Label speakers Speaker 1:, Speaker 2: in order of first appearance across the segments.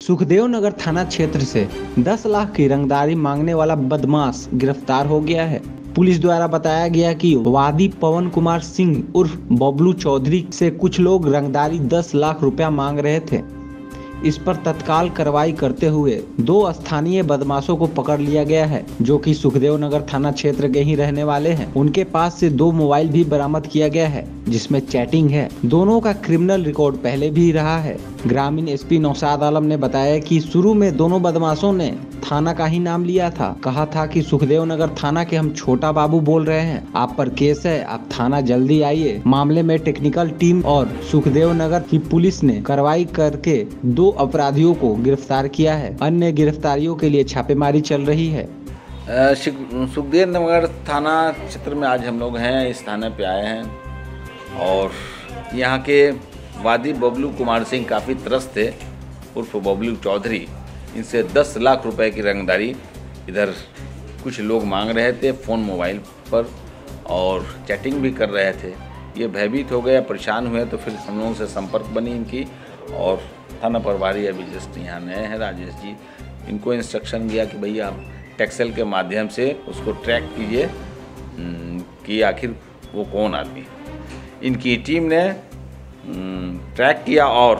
Speaker 1: सुखदेव नगर थाना क्षेत्र से 10 लाख की रंगदारी मांगने वाला बदमाश गिरफ्तार हो गया है। पुलिस द्वारा बताया गया कि वादी पवन कुमार सिंह उर्फ बबलू चौधरी से कुछ लोग रंगदारी 10 लाख रुपया मांग रहे थे। इस पर तत्काल कार्रवाई करते हुए 2 स्थानीय बदमाशों को पकड़ लिया गया है, जो कि सुखदेव नगर थाना क्षेत्र के ही रहने वाले हैं। उनके पास से 2 मोबाइल भी बरामद किया गया है, जिसमें चैटिंग है। दोनों का क्रिमिनल रिकॉर्ड पहले भी रहा है। ग्रामीण एसपी नौशाद आलम ने बताया कि शुरू में दोनों बदमाशों ने थाना का ही नाम लिया था। कहा था कि सुखदेव नगर थाना के हम छोटा बाबू बोल रहे हैं, आप पर केस है, आप थाना जल्दी आइए। मामले में टेक्निकल टीम और सुखदेव नगर की पुलिस ने कार्रवाई करके 2 अपराधियों को गिरफ्तार किया है। अन्य गिरफ्तारियों के लिए छापेमारी चल रही है।
Speaker 2: सुखदेव नगर थाना क्षेत्र में आज हम लोग हैं, इस थाने पे आए हैं और यहाँ के वादी बबलू कुमार सिंह काफ़ी त्रस्त थे उर्फ बबलू चौधरी। इनसे 10 लाख रुपए की रंगदारी इधर कुछ लोग मांग रहे थे फ़ोन मोबाइल पर और चैटिंग भी कर रहे थे। ये भयभीत हो गए, परेशान हुए, तो फिर हम लोगों से संपर्क बनी इनकी और थाना प्रभारी अभी जस्ट यहाँ नए हैं राजेश जी, इनको इंस्ट्रक्शन दिया कि भैया आप टेक्सेल के माध्यम से उसको ट्रैक कीजिए कि आखिर वो कौन आदमी है। इनकी टीम ने ट्रैक किया और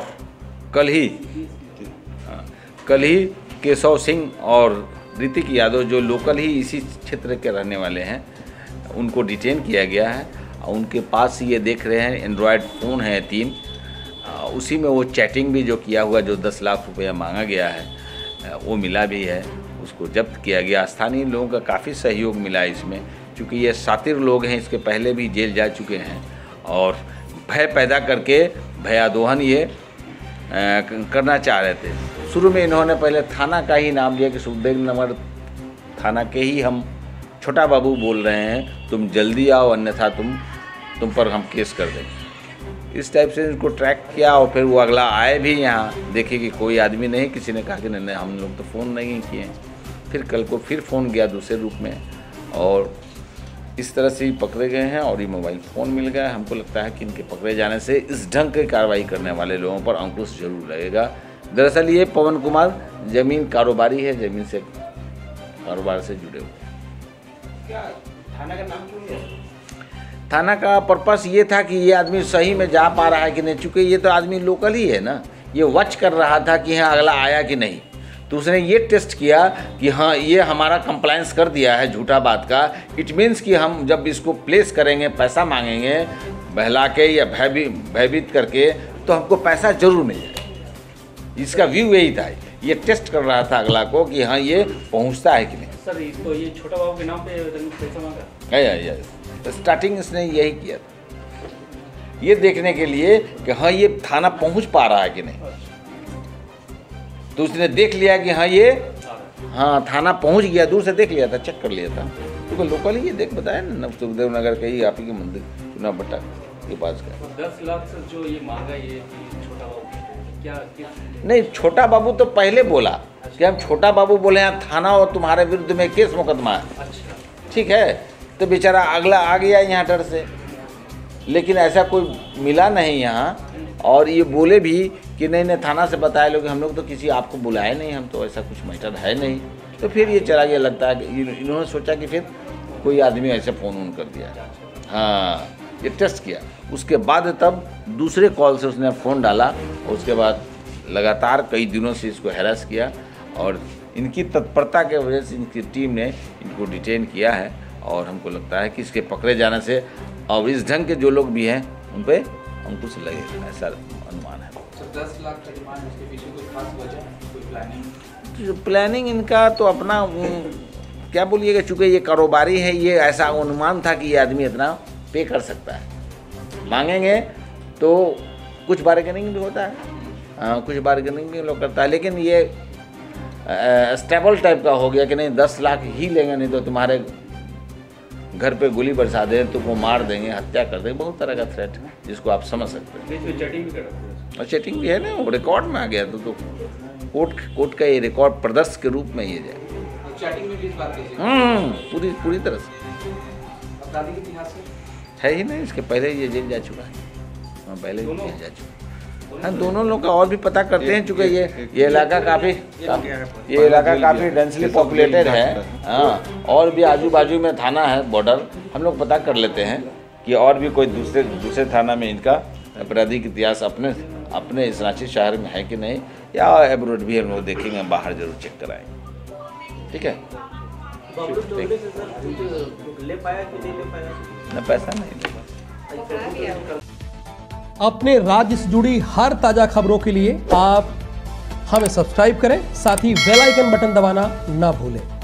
Speaker 2: कल ही केशव सिंह और ऋतिक यादव, जो लोकल ही इसी क्षेत्र के रहने वाले हैं, उनको डिटेन किया गया है। उनके पास ये देख रहे हैं एंड्रॉयड फ़ोन है 3, उसी में वो चैटिंग भी जो किया हुआ, जो 10 लाख रुपया मांगा गया है, वो मिला भी है, उसको जब्त किया गया। स्थानीय लोगों का काफ़ी सहयोग मिला इसमें, क्योंकि ये शातिर लोग हैं, इसके पहले भी जेल जा चुके हैं और भय पैदा करके भयादोहन ये करना चाह रहे थे। शुरू में इन्होंने पहले थाना का ही नाम लिया कि सुखदेव नगर थाना के ही हम छोटा बाबू बोल रहे हैं, तुम जल्दी आओ अन्यथा तुम पर हम केस कर देंगे। इस टाइप से इनको ट्रैक किया और फिर वो अगला आए भी यहाँ, देखे कि कोई आदमी नहीं, किसी ने कहा कि नहीं हम लोग तो फ़ोन नहीं किए। फिर कल को फिर फ़ोन गया दूसरे रूप में और इस तरह से ही पकड़े गए हैं और ये मोबाइल फ़ोन मिल गया। हमको लगता है कि इनके पकड़े जाने से इस ढंग की कार्रवाई करने वाले लोगों पर अंकुश जरूर लगेगा। दरअसल ये पवन कुमार ज़मीन कारोबारी है, ज़मीन से कारोबार से जुड़े हुए।
Speaker 3: क्या थाना का नाम क्यों लिया?
Speaker 2: थाना का पर्पस ये था कि ये आदमी सही में जा पा रहा है कि नहीं, चूँकि ये तो आदमी लोकल ही है ना, ये वॉच कर रहा था कि हाँ अगला आया कि नहीं। तो उसने ये टेस्ट किया कि हाँ ये हमारा कंप्लायंस कर दिया है झूठा बात का, इट मीन्स कि हम जब इसको प्लेस करेंगे, पैसा मांगेंगे बहला के या भयभीत करके, तो हमको पैसा जरूर मिल जाएगा। इसका व्यू यही था, ये टेस्ट कर रहा था अगला को कि हाँ ये पहुंचता है कि नहीं।
Speaker 3: सर तो ये छोटा बाबू के नाम पे पैसा मांगा?
Speaker 2: तो स्टार्टिंग इसने यही किया था, ये देखने के लिए कि हाँ ये थाना पहुंच पा रहा है कि नहीं। तो उसने देख लिया कि हाँ थाना पहुंच गया, दूर से देख लिया था, चेक कर लिया था, क्योंकि लोकल ही ये देख बताया ना, सुखदेव नगर का ही आप ही के मंदिर चुनाव भट्टा के पास का।
Speaker 3: 10 लाख से जो ये मांगा, ये छोटा बाबू क्या
Speaker 2: नहीं, छोटा बाबू तो पहले बोला कि हम छोटा बाबू बोले हैं थाना और तुम्हारे विरुद्ध में केस मुकदमा है।
Speaker 3: अच्छा
Speaker 2: ठीक है, तो बेचारा अगला आ गया यहाँ डर से, लेकिन ऐसा कोई मिला नहीं यहाँ। और ये बोले भी कि नहीं थाना से बताया लोग, हम लोग तो किसी आपको बुलाए नहीं, हम तो ऐसा कुछ मैटर है नहीं। तो फिर ये चला गया, लगता है कि इन्होंने सोचा कि फिर कोई आदमी ऐसे फ़ोन ऑन कर दिया। हाँ, ये टेस्ट किया, उसके बाद तब दूसरे कॉल से उसने फ़ोन डाला और उसके बाद लगातार कई दिनों से इसको हैरास किया और इनकी तत्परता के वजह से इनकी टीम ने इनको डिटेन किया है। और हमको लगता है कि इसके पकड़े जाने से और इस ढंग के जो लोग भी हैं उन पर अंकुश लगेगा, ऐसा अनुमान है।
Speaker 3: 10 लाख का डिमांड, इसके पीछे कोई खास वजह, कोई प्लानिंग?
Speaker 2: प्लानिंग इनका तो अपना क्या बोलिएगा, चूँकि ये कारोबारी है, ये ऐसा अनुमान था कि ये आदमी इतना पे कर सकता है। मांगेंगे तो कुछ बार्गेनिंग भी होता है, कुछ बार्गेनिंग भी लोग करता है, लेकिन ये स्टेबल टाइप का हो गया कि नहीं 10 लाख ही लेंगे, नहीं तो तुम्हारे घर पे गोली बरसा दे, तुमको मार देंगे, हत्या कर देंगे, बहुत तरह का थ्रेट है जिसको आप समझ सकते हैं।
Speaker 3: चैटिंग भी कर रहे हैं,
Speaker 2: और चैटिंग भी है ना, वो रिकॉर्ड में आ गया तो कोर्ट का ये रिकॉर्ड प्रदर्शन के रूप में ये जाए।
Speaker 3: चैटिंग में भी इस बात की
Speaker 2: पूरी तरह से
Speaker 3: अपराधी के इतिहास में
Speaker 2: है ही नहीं, इसके पहले ये जेल जा चुका है, पहले भी जेल जा चुका है। हाँ, दोनों लोग का और भी पता करते हैं, चूँकि ये इलाका काफ़ी डेंसली पॉपुलेटेड है। हाँ, और भी आजू बाजू में थाना है, बॉर्डर, हम लोग पता कर लेते हैं कि और भी कोई दूसरे थाना में इनका आपराधिक इतिहास अपने इस रांची शहर में है कि नहीं, या एब्रोड भी हम लोग देखेंगे, बाहर जरूर चेक कराएंगे। ठीक है, न पैसा नहीं।
Speaker 4: अपने राज्य से जुड़ी हर ताजा खबरों के लिए आप हमें सब्सक्राइब करें, साथ ही बेल आइकन बटन दबाना ना भूलें।